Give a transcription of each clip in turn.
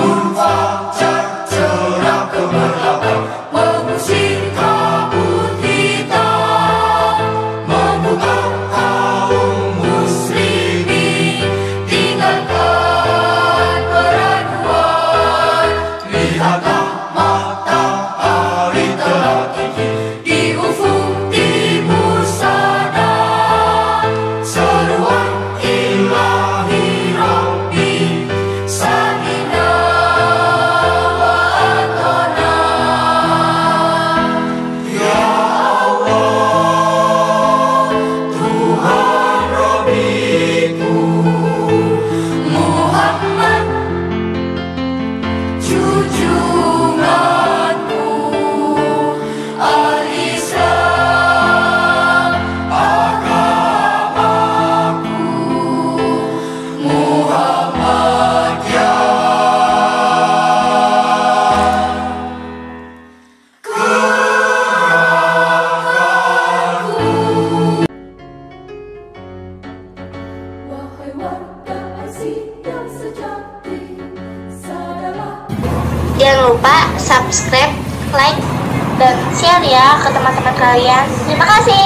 Jangan lupa subscribe, like, dan share ya ke teman-teman kalian. Terima kasih.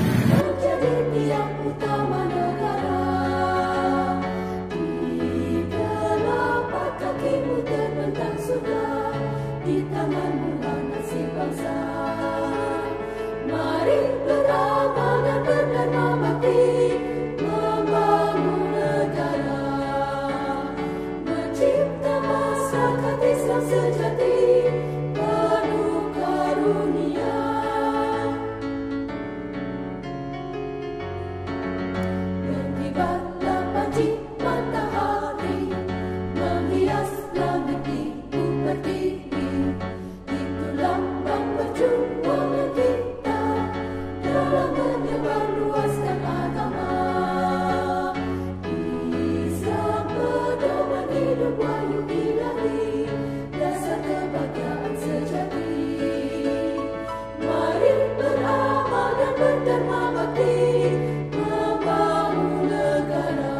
Mari beramal dan berdharma bakti, membangun negara, mencipta masyarakat Islam sejati, penuh karunia. Berkibarlah panji matahari, menghias langit ibu pertiwi, itu lambang perjuangan kita dalam menyebarluaskan agama Islam, pedoman hidup wahyu ilahi, dasar kebahagiaan sejati. Mari beramal dan berdharma bakti, membangun negara,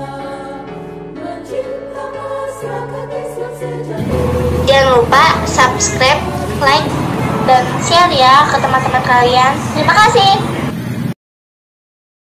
mencipta masyarakat Islam sejati. Jangan lupa subscribe, like, dan share ya ke teman-teman kalian. Terima kasih.